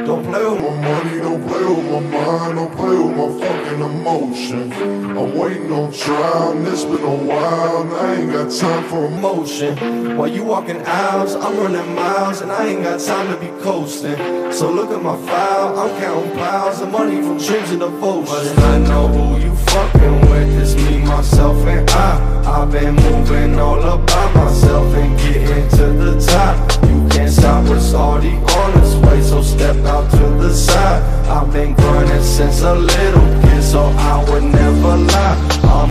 Don't play with my money, don't play with my mind, don't play with my fucking emotions. I'm waiting on trial, and it's been a while, and I ain't got time for emotion. While you walking aisles, I'm running miles, and I ain't got time to be coasting. So look at my file, I'm counting piles of money from dreams and devotion. But I know who you fucking with, it's me, myself, and I've been moving all about myself and getting to the top.